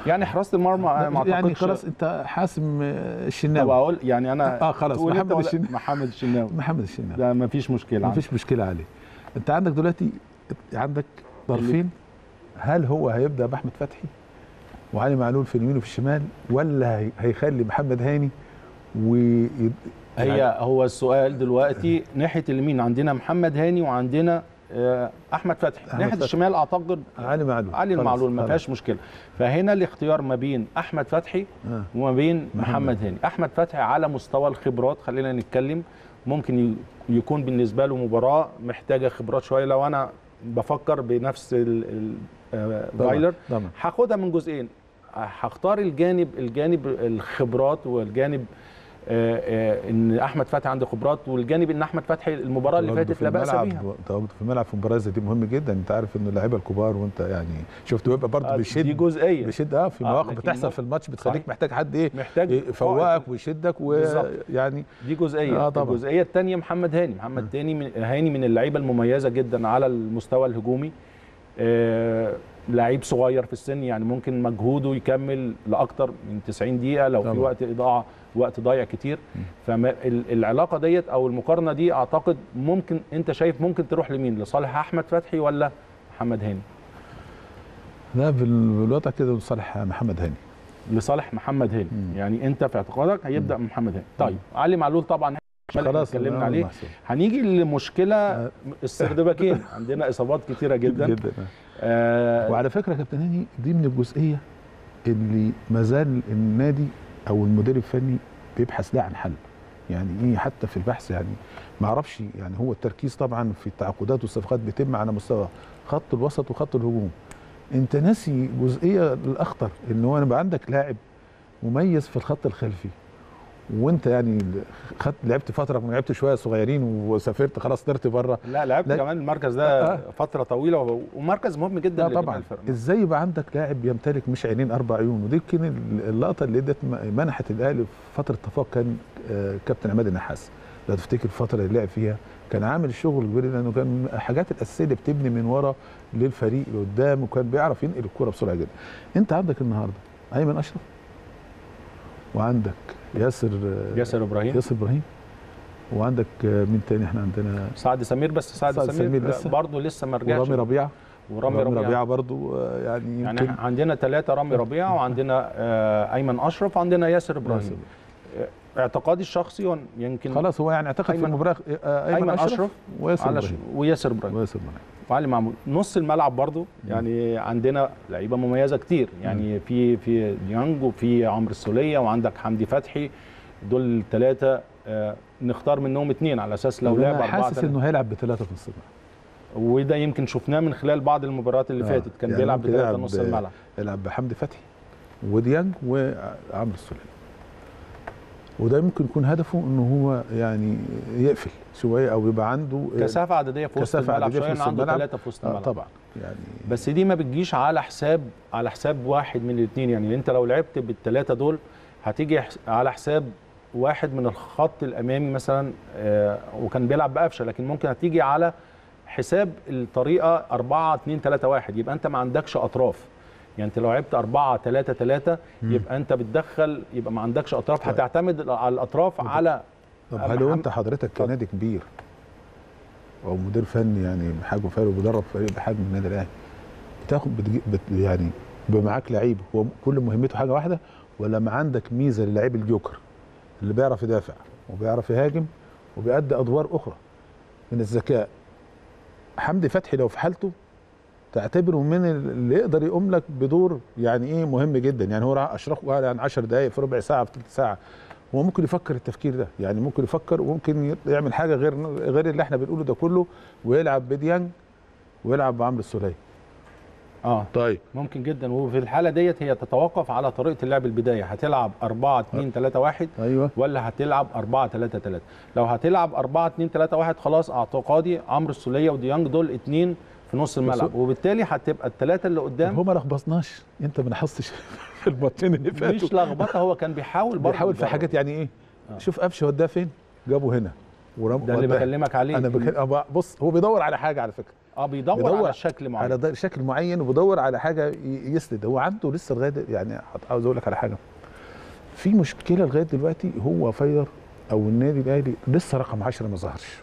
يعني حراسه المرمى ما اعتقدش يعني خلاص انت حاسم الشناوي. طب اقول يعني انا خلاص محمد الشناوي ده ما فيش مشكله، ما فيش مشكله عليه. انت عندك دلوقتي عندك طرفين، هل هو هيبدا باحمد فتحي وعلي معلول في اليمين وفي الشمال، ولا هيخلي محمد هاني هو السؤال دلوقتي ناحيه اليمين عندنا محمد هاني وعندنا احمد فتحي، ناحيه الشمال اعتقد علي المعلول ما فيهاش مشكله. فهنا الاختيار ما بين احمد فتحي وما بين محمد هاني. احمد فتحي على مستوى الخبرات خلينا نتكلم ممكن يكون بالنسبه له مباراه محتاجه خبرات شويه. لو انا بفكر بنفس فايلر هاخدها من جزئين، هختار الجانب الخبرات والجانب ان احمد فتحي عنده خبرات، والجانب ان احمد فتحي المباراه اللي فاتت لا باس بيها. تواجده في الملعب في مباراه زي دي مهم جدا. انت عارف ان اللعيبه الكبار وانت يعني شفت بيبقى برضه بيشد، دي جزئيه بيشد في مواقف بتحصل في الماتش بتخليك محتاج حد محتاج يفوقك ويشدك ويعني دي جزئيه. الجزئيه الثانيه محمد هاني من اللعيبه المميزه جدا على المستوى الهجومي. لعيب صغير في السن، يعني ممكن مجهوده يكمل لاكثر من 90 دقيقه لو في وقت ضايع كتير. فالعلاقه ديت او المقارنه دي اعتقد ممكن انت شايف ممكن تروح لمين، لصالح احمد فتحي ولا محمد هاني؟ لا بالوضع كده لصالح محمد هاني. لصالح محمد هاني. يعني انت في اعتقادك هيبدا محمد هاني. طيب علي معلول طبعا خلاص اتكلمنا عليه. هنيجي لمشكله السردباكين عندنا اصابات كتيره جدا. وعلى فكره يا كابتن هاني دي من الجزئيه اللي ما زال النادي او المدير الفني بيبحث لها عن حل. يعني ايه حتى في البحث، يعني ما اعرفش، يعني هو التركيز طبعا في التعاقدات والصفقات بيتم على مستوى خط الوسط وخط الهجوم. انت ناسي جزئيه الاخطر ان هو يبقى عندك لاعب مميز في الخط الخلفي، وانت يعني لعبت فتره، لعبت شويه صغيرين وسافرت خلاص طرت بره. لا لعبت كمان المركز ده فتره طويله ومركز مهم جدا طبعا. ازاي يبقى عندك لاعب يمتلك مش عينين 4 عيون؟ ودي يمكن اللقطه اللي ادت منحت الاهلي في فتره تفوق كان كابتن عماد النحاس. لو تفتكر الفتره اللي لعب فيها كان عامل الشغل كبير، لانه كان حاجات الاساسيه اللي بتبني من ورا للفريق لقدام، وكان بيعرف ينقل الكره بسرعه جدا. انت عندك النهارده ايمن اشرف، وعندك ياسر ابراهيم، وعندك مين تاني؟ احنا عندنا سعد سمير، بس سعد سمير برضه لسه ما رجعش. ورامي ربيعه برضه يعني عندنا 3 رامي ربيعه وعندنا ايمن اشرف وعندنا ياسر ابراهيم. اعتقادي الشخصي يمكن خلاص هو يعني اعتقد في المباراه ايمن اشرف وياسر ابراهيم وعلي معمول. نص الملعب برضو يعني عندنا لعيبه مميزه كتير، يعني في ديانج وفي عمرو السوليه وعندك حمدي فتحي. دول 3 نختار منهم 2 على اساس لو لعب 4. حاسس انه هيلعب ب3 في نص الملعب، وده يمكن شفناه من خلال بعض المباريات اللي فاتت. كان يعني بيلعب ب3 نص الملعب، يلعب بحمدي فتحي وديانج وعمرو السوليه، وده ممكن يكون هدفه انه هو يعني يقفل شويه او يبقى عنده كثافه عدديه في وسط الملعب شويه، عنده 3 في وسط الملعب طبعا يعني. بس دي ما بتجيش على حساب واحد من الاثنين. يعني انت لو لعبت ب3 دول هتيجي على حساب واحد من الخط الامامي مثلا، وكان بيلعب بقفشه، لكن ممكن هتيجي على حساب الطريقه 4-2-3-1، يبقى انت ما عندكش اطراف. يعني انت لو لعبت 4-3-3 يبقى انت بتدخل، يبقى ما عندكش اطراف. هتعتمد على الاطراف على طب هل لو انت حضرتك كنادي كبير او مدير فني يعني بحجم فريق وبيدرب فريق بحجم النادي الاهلي، بتاخد يعني بيبقى معاك لعيب هو كل مهمته حاجه واحده، ولا ما عندك ميزه للعيب الجوكر اللي بيعرف يدافع وبيعرف يهاجم وبيأدي ادوار اخرى من الذكاء؟ حمدي فتحي لو في حالته تعتبره من اللي يقدر يقوم لك بدور يعني ايه مهم جدا. يعني هو اشرح يعني 10 دقائق في ربع ساعه في ثلث ساعه، هو ممكن يفكر التفكير ده، يعني ممكن يفكر وممكن يعمل حاجه غير اللي احنا بنقوله ده كله، ويلعب بديانج ويلعب بعمرو السوليه. طيب ممكن جدا. وفي الحاله ديت هي تتوقف على طريقه اللعب البدايه، هتلعب 4-2-3-1 ايوه ولا هتلعب 4-3-3. لو هتلعب 4-2-3-1 خلاص اعتقادي عمرو السوليه وديانج دول 2 في نص الملعب، وبالتالي هتبقى ال3 اللي قدام. هو ما لخبطناش، انت ما لاحظتش في الماتشين اللي فاتوا؟ مش لخبطه، هو كان بيحاول في حاجات يعني ايه. شوف قفشه وداه فين، جابه هنا ده اللي بكلمك عليه. انا بص هو بيدور على حاجه على فكره. بيدور على شكل معين، على شكل معين، وبيدور على حاجه يسند. هو عنده لسه لغايه يعني عاوز اقول لك على حاجه، في مشكله لغايه دلوقتي، هو فايلر او النادي الاهلي لسه رقم 10 ما ظهرش.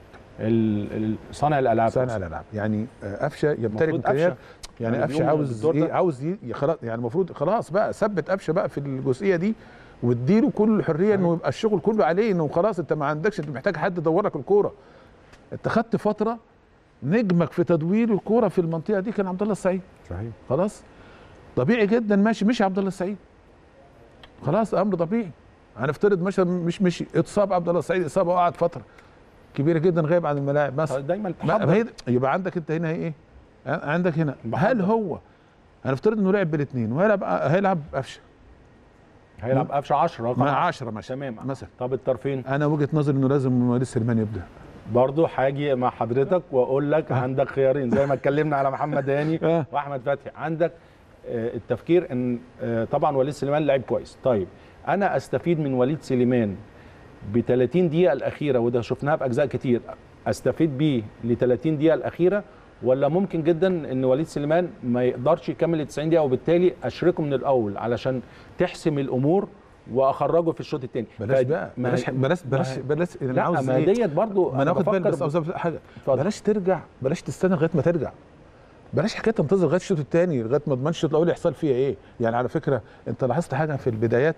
صانع الالعاب، صانع الالعاب يعني قفشه يمتلك امكانيات، يعني قفشه عاوز ايه، عاوز خلاص يعني المفروض خلاص بقى ثبت قفشه بقى في الجزئيه دي، واديله كل الحريه انه يبقى الشغل كله عليه، انه خلاص انت ما عندكش، انت محتاج حد يدور لك الكوره. انت خدت فتره نجمك في تدوير الكوره في المنطقه دي كان عبد الله السعيد. صحيح. خلاص طبيعي جدا مشي عبد الله السعيد، خلاص امر طبيعي. هنفترض مشي اتصاب عبد الله السعيد اصابه وقعد فتره كبيره جدا غايب عن الملاعب مثلا، دايما يبقى عندك انت هنا ايه، عندك هنا هل هو هنفترض انه لعب بالاثنين هيلعب قفشه، هيلعب قفشه 10 مع 10 مثلا، تمام مثلا. طب الطرفين، انا وجهه نظري انه لازم وليد سليمان يبدا. برضه هاجي مع حضرتك واقول لك عندك خيارين زي ما اتكلمنا على محمد هاني واحمد فتحي. عندك التفكير ان طبعا وليد سليمان لعيب كويس، طيب انا استفيد من وليد سليمان ب 30 دقيقه الاخيره، وده شفناها في اجزاء كتير، استفيد بيه ل 30 دقيقه الاخيره، ولا ممكن جدا ان وليد سليمان ما يقدرش يكمل ال 90 دقيقه، وبالتالي اشركه من الاول علشان تحسم الامور واخرجه في الشوط الثاني؟ بلاش بقى بلاش لا ما ديت برضه ما ناخد بالك بس حاجه، بلاش ترجع، بلاش تستنى لغايه ما ترجع، بلاش حكايه تنتظر لغايه الشوط الثاني لغايه ما تضمنش الشوط الاول يحصل فيها ايه. يعني على فكره انت لاحظت حاجه في البدايات،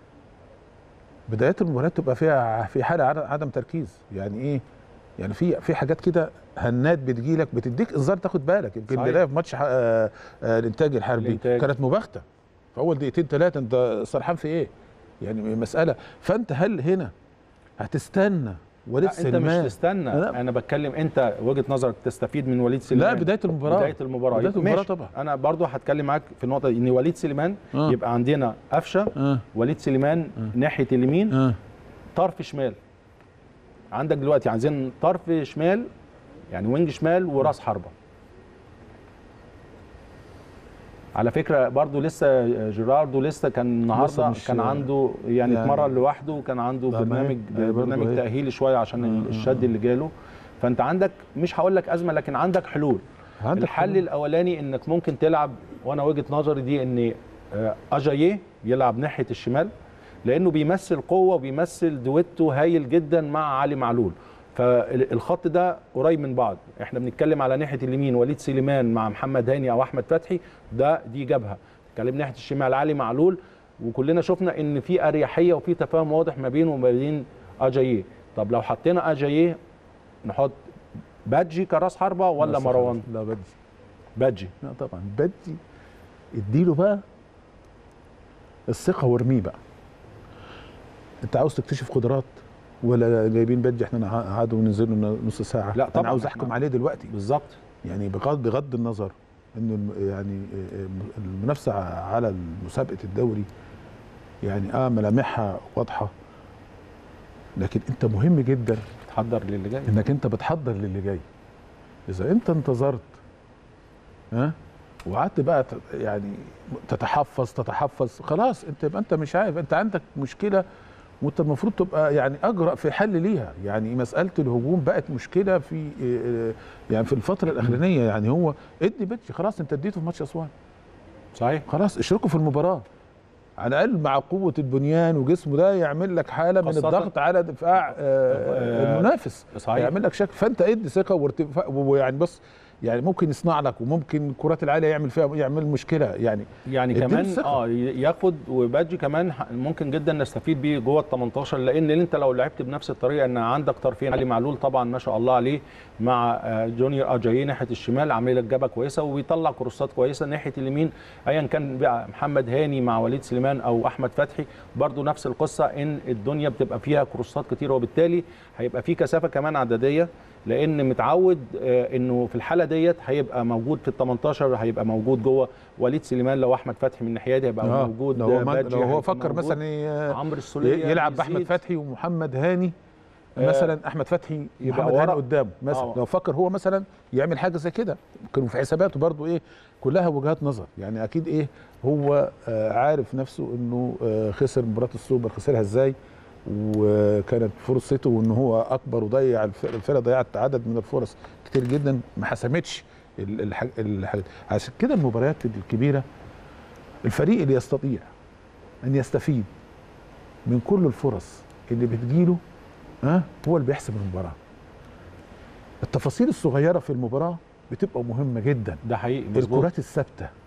بدايات المباريات تبقى فيها في حاله عدم تركيز. يعني ايه؟ يعني في حاجات كده هنات بتجيلك بتديك انذار تاخد بالك. يمكن بدايه في ماتش الانتاج الحربي كانت مباغته في اول دقيقتين ثلاثه، انت سرحان في ايه؟ يعني مساله. فانت هل هنا هتستنى وليد سليمان؟ انت مش تستنى، انا بتكلم انت وجهه نظرك تستفيد من وليد سليمان. لا بدايه المباراه طبعا. انا برضو هتكلم معاك في النقطه دي، ان وليد سليمان يبقى عندنا قفشه، وليد سليمان ناحيه اليمين، طرف شمال. عندك دلوقتي عايزين طرف شمال، يعني وينج شمال وراس حربه. على فكره برضو لسه جيراردو لسه كان النهارده كان عنده يعني اتمرن لوحده، وكان عنده برنامج تاهيلي شويه عشان الشد اللي جاله. فانت عندك مش هقول لك ازمه، لكن عندك حلول. الحل الاولاني انك ممكن تلعب، وانا وجهه نظري دي، ان اجاييه يلعب ناحيه الشمال، لانه بيمثل قوه وبيمثل دويتو هايل جدا مع علي معلول. فالخط ده قريب من بعض. احنا بنتكلم على ناحيه اليمين وليد سليمان مع محمد هاني او احمد فتحي، دي جبهه. نتكلم ناحيه الشمال علي معلول، وكلنا شفنا ان في اريحيه وفي تفاهم واضح ما بينه وما بين اجاييه. طب لو حطينا اجاييه نحط بادجي كراس حربه ولا مروان؟ لا بادجي. لا طبعا بادجي، اديله بقى الثقه وارميه بقى. انت عاوز تكتشف قدرات ولا جايبين بادجي احنا قعدوا وننزل له نص ساعه؟ لا طبعا انا عاوز احكم عليه دلوقتي بالظبط. يعني بغض النظر انه يعني المنافسه على مسابقه الدوري يعني ملامحها واضحه، لكن انت مهم جدا تحضر للي جاي، انك انت بتحضر للي جاي. اذا انت انتظرت وقعدت بقى يعني تتحفظ خلاص، انت مش عارف، انت عندك مشكله وانت المفروض تبقى يعني اجرأ في حل ليها. يعني مساله الهجوم بقت مشكله في يعني في الفتره الاخرانيه. يعني هو ادي بيتش خلاص، انت اديته في ماتش اسوان صحيح، خلاص اشركه في المباراه على الاقل مع قوه البنيان وجسمه ده، يعمل لك حاله من الضغط على دفاع المنافس صحيح، يعمل لك شكل. فانت ادي ثقه وارتفاع، ويعني بص يعني ممكن يصنع لك، وممكن الكرات العاليه يعمل مشكله يعني كمان ياخد. وبادجي كمان ممكن جدا نستفيد بيه جوه ال 18، لان انت لو لعبت بنفس الطريقه ان عندك طرفين، علي معلول طبعا ما شاء الله عليه مع جونيور اجاييه ناحيه الشمال عامل لك جبهه كويسه وبيطلع كروسات كويسه. ناحيه اليمين ايا كان بقى محمد هاني مع وليد سليمان او احمد فتحي، برضو نفس القصه، ان الدنيا بتبقى فيها كروسات كتير، وبالتالي هيبقى في كثافه كمان عدديه، لان متعود انه في الحاله ديت هيبقى موجود في ال 18، هيبقى موجود جوه وليد سليمان. لو احمد فتحي من الناحيه دي هيبقى موجود. لو هو فكر مثلا عمرو السوليه يلعب باحمد فتحي ومحمد هاني مثلا، احمد فتحي يبقى محمد هاني قدامه مثلا. لو فكر هو مثلا يعمل حاجه زي كده، كانوا في حساباته برضو كلها وجهات نظر. يعني اكيد هو عارف نفسه انه خسر مباراه السوبر، خسرها ازاي وكانت فرصته ان هو اكبر وضيع الفرقه ضيعت عدد من الفرص كتير جدا ما حسمتش الحاجة. عشان كده المباريات الكبيره الفريق اللي يستطيع ان يستفيد من كل الفرص اللي بتجيله هو اللي بيحسم المباراه. التفاصيل الصغيره في المباراه بتبقى مهمه جدا. ده حقيقي. الكرات الثابته